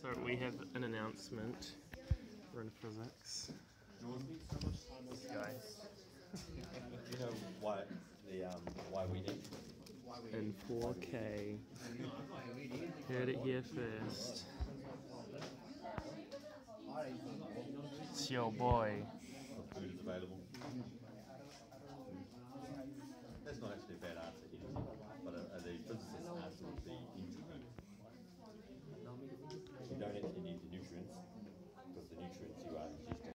So we have an announcement. We're in physics. Guys. You know what why we did? In 4K. Heard it here first. It's your boy. Food is available.